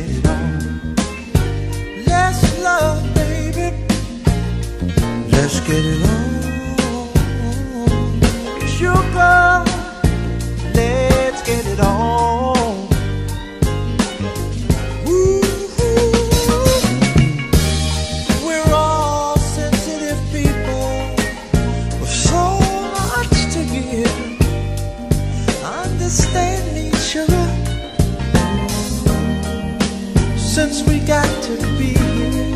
get it on. Let's love, baby. Let's get it on. Sugar, let's get it on. Ooh, we're all sensitive people with so much to give. Understand me, sugar, since we got to be here.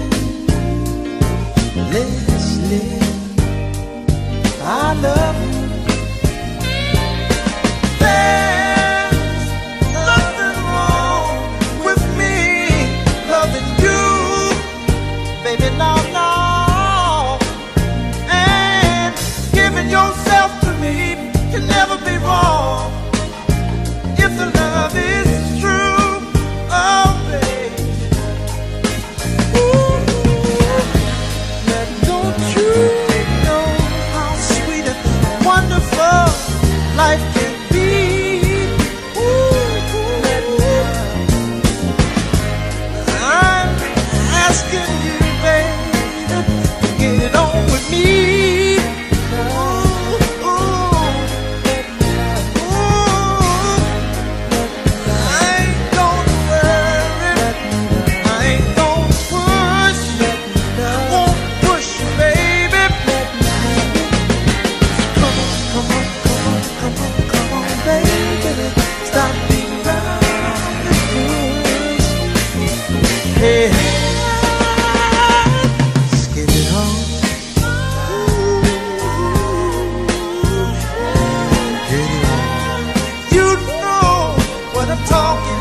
Let's live. I love you. There's nothing wrong with me loving you, baby, no, no. And giving yourself to me can never be wrong if the love is true. Oh, baby. Ooh, don't you know how sweet and wonderful life can be? Ooh, I'm asking you, baby, to get it on with me. Ooh, I ain't gonna worry, I ain't gonna push, I won't push you, baby. Come on, come on, come on, come on, come on, baby. Stop being round the bush. Hey, let's get it on. Get it on. You know what I'm talking